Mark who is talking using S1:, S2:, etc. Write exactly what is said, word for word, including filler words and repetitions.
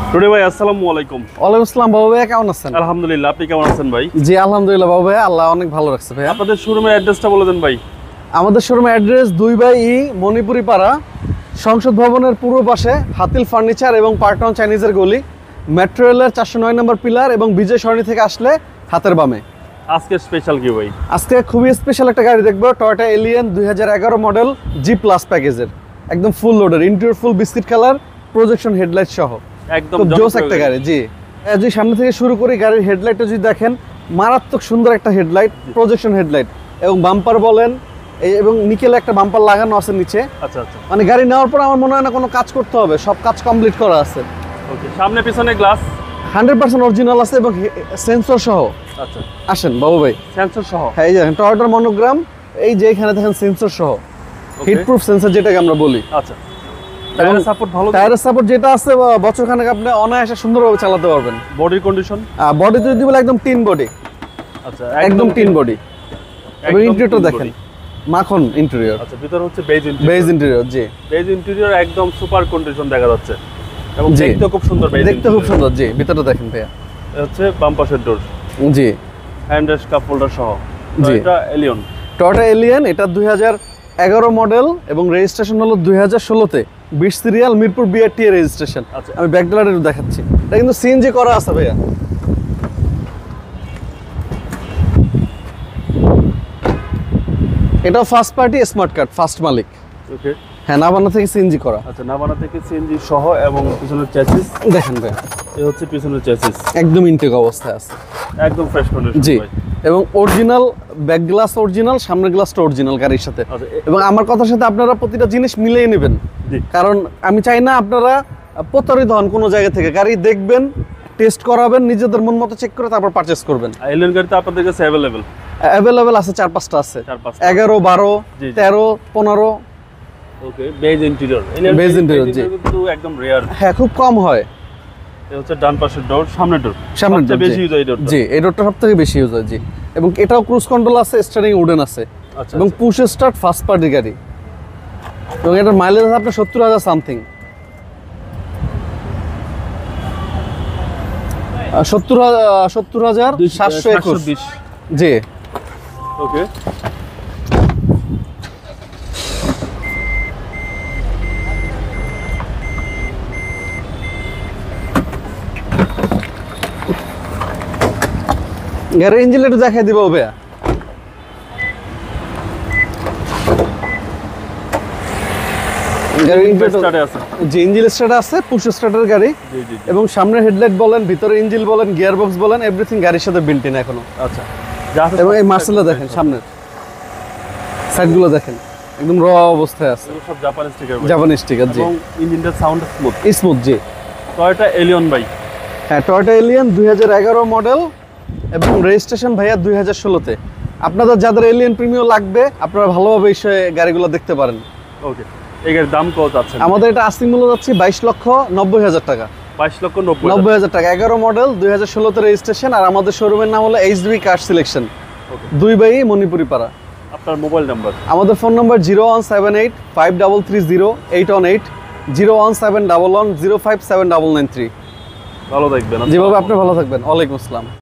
S1: Today ভাই আসসালামু আলাইকুম।
S2: ওয়ালাইকুম আসসালাম বাবু ভাই, কেমন আছেন?
S1: আলহামদুলিল্লাহ, আপনি কেমন আছেন ভাই?
S2: জি আলহামদুলিল্লাহ বাবু ভাই, আল্লাহ অনেক ভালো রাখছে ভাই।
S1: আপনাদের শোরুমের অ্যাড্রেসটা বলে দেন ভাই।
S2: আমাদের শোরুমের অ্যাড্রেস দুই বাই ই মণিপুরি পাড়া, সংসদ ভবনের পূর্ব পাশে হাতিল ফার্নিচার এবং পার্টন চাইনিজের গলি, মেট্রো রেলের চারশো নয় নম্বর পিলার এবং বিজয় সরণি থেকে আসলে হাতের বামে।
S1: আজকে স্পেশাল কি ভাই?
S2: আজকে খুবই স্পেশাল একটা গাড়ি দেখবো, টয়োটা এলিয়ন দুই হাজার এগারো মডেল জি প্লাস প্যাকেজের, একদম ফুল লোডের, interior full biscuit colour, projection headlight সহ একদম জোস একটা গাড়ি। জি যদি সামনে থেকে শুরু করি, গাড়ির হেডলাইটটা যদি দেখেন, মারাত্মক সুন্দর একটা হেডলাইট, প্রজেকশন হেডলাইট, এবং বাম্পার বলেন এই এবং নিকেল একটা বাম্পার লাগানো আছে নিচে।
S1: আচ্ছা আচ্ছা,
S2: মানে গাড়ি নেওয়ার পর আমার মনে হয় না কোনো কাজ করতে হবে, সব কাজ কমপ্লিট করা আছে।
S1: ওকে, সামনে পিছনে গ্লাস
S2: হান্ড্রেড পার্সেন্ট অরিজিনাল আছে এবং সেন্সর সহ।
S1: আচ্ছা,
S2: আসেন বাবু ভাই,
S1: সেন্সর সহ।
S2: হ্যাঁ এই দেখেন টয়োটার মনোগ্রাম, এই যে এখানে দেখেন সেন্সর সহ, হিট প্রুফ সেন্সর যেটাকে আমরা বলি।
S1: আচ্ছা, টায়ারের সাপোর্ট ভালো,
S2: টায়ারের সাপোর্ট যেটা আছে বছর খানেক আপনি অনায়াসে সুন্দরভাবে চালাতে পারবেন।
S1: বডির কন্ডিশন,
S2: বডি যদি বলে একদম টিন বডি।
S1: আচ্ছা,
S2: একদম টিন বডি। এবং ইন্টেরিয়রটা দেখেন, মাখন ইন্টেরিয়র।
S1: আচ্ছা, ভিতরে হচ্ছে বেজ ইন্টেরিয়র।
S2: বেজ ইন্টেরিয়র, জি
S1: বেজ ইন্টেরিয়র একদম সুপার কন্ডিশন দেখা যাচ্ছে এবং দেখতে খুব সুন্দর। বেজ
S2: দেখতে খুব সুন্দর, জি ভিতরটা দেখেন ভাইয়া।
S1: এটা হচ্ছে বাম পাশের ডোর,
S2: জি
S1: হ্যান্ড রেস্ট কাপ হোল্ডার সহ।
S2: জি,
S1: এটা এলিয়ন,
S2: টয়োটা এলিয়ন, এটা দুই হাজার এগারো মডেল এবং রেজিস্ট্রেশন হলো দুই হাজার ষোলোতে, বিশ সিরিয়াল, মিরপুর বিআরটি এর রেজিস্ট্রেশন।
S1: আচ্ছা,
S2: আমি ব্যাকডলারে দেখাচ্ছি, এটা কিন্তু সিএনজি করা আছে ভাইয়া। এটা first party smart card, first মালিক।
S1: ওকে,
S2: হ্যাঁ, নাবানা থেকে সিএনজি করা।
S1: আচ্ছা, নাভানা থেকে সিএনজি সহ এবং পিছনের চ্যাসিস
S2: দেখেন ভাই,
S1: এই হচ্ছে পিছনের চ্যাসিস
S2: একদম ইনটেক অবস্থায় আছে,
S1: একদম ফ্রেশ কন্ডিশন
S2: জি।
S1: ভাই।
S2: এবং অরিজিনাল ব্যাক গ্লাস অরিজিনাল, সামনের গ্লাসটা অরিজিনাল গাড়ির সাথে।
S1: আচ্ছা, এ-
S2: এবং আমার কথার সাথে আপনারা প্রতিটা জিনিস মিলিয়ে নেবেন,
S1: জি।
S2: কারণ আমি চাই না আপনারা প্রতারিত হন কোনো জায়গা থেকে। গাড়ি দেখবেন, টেস্ট করাবেন, নিজেদের মন মতো চেক করে তারপর পারচেস করবেন।
S1: এলিয়ন গাড়িতে আপনাদের কাছে অ্যাভেলেবল
S2: অ্যাভেলেবেল আছে, চার পাঁচটা আছে,
S1: চার পাঁচটা।
S2: এগারো, বারো,
S1: জি, জি।
S2: তেরো, পনেরো।
S1: Okay, beige interior,
S2: beige interior, জি।
S1: কিন্তু একদম রেয়ার।
S2: হ্যাঁ, খুব কম হয়।
S1: এই হচ্ছে ডান পাশের ডোর, সামনের ডোর,
S2: সামনের
S1: সবচেয়ে
S2: door,
S1: বেশি
S2: জি।
S1: ইউজ হয় এই ডোরটা।
S2: জি, এই ডোরটা সব থেকে বেশি ইউজ হয়, জি। এবং এটাও ক্রুজ কন্ট্রোল আছে, স্টারিং উডেন আছে,
S1: আচ্ছা,
S2: এবং পুশ স্টার্ট ফার্স্ট পার্টি গাড়ি, এবং এটার মাইলেজ আছে আপনার সত্তর হাজার সামথিং, সত্তর হাজার সত্তর হাজার সাতশো একুশ,
S1: বিশ।
S2: জি।
S1: ওকে,
S2: গাড়ির ইঞ্জিন একটু দেখাই দিব ভাইয়া। গাড়ির ইঞ্জিন
S1: স্টার্টে আছে,
S2: জি, ইঞ্জিন স্টার্ট আছে, পুশ স্টার্টের গাড়ি।
S1: জি জি জি।
S2: এবং সামনের হেডলাইট বলেন, ভিতরে ইঞ্জিন বলেন, গিয়ার বক্স বলেন, এভরিথিং গাড়ির সাথে বিল্ট ইন এখনো।
S1: আচ্ছা, যা আছে
S2: এবং এই
S1: সব-
S2: মার্সেলটা দেখেন, সামনের সাইডগুলো দেখেন, একদম র অবস্থায় আছে,
S1: এগুলো সব জাপানি স্টিকার
S2: জাপানি স্টিকার, জি।
S1: এবং ইঞ্জিনটার সাউন্ড স্মুথ।
S2: স্মুথ, জি।
S1: টয়োটা এলিয়ন ভাই,
S2: হ্যাঁ, টয়োটা এলিয়ন দুই হাজার এগারো মডেল এবং রেজিস্ট্রেশন ভাইয়া দুই হাজার ষোলোতে। আপনাদের যাদের এলিয়ন প্রিমিয়াম লাগবে, আপনারা ভালোভাবে এসে গাড়িগুলো দেখতে পারেন।
S1: ওকে, এই গাড়ির দাম কত আছে?
S2: আমাদের এটা আস্তি মূল্য যাচ্ছে বাইশ লক্ষ নব্বই হাজার টাকা।
S1: বাইশ লক্ষ নব্বই হাজার।
S2: নব্বই হাজার টাকা, এগারো মডেল, দুই হাজার ষোলোতে রেজিস্ট্রেশন। আর আমাদের শোরুমের নাম হলো এইচডি কার সিলেকশন,
S1: ওকে,
S2: দুই বাই মণিপুরি পাড়া।
S1: আপনার মোবাইল নাম্বার?
S2: আমাদের phone number zero one seven eight five double three zero eight one eight, zero one seven double one zero five seven double nine three.
S1: ভালো থাকবেন।
S2: যেভাবে আপনি ভালো থাকবেন। ওয়ালাইকুম আসসালাম।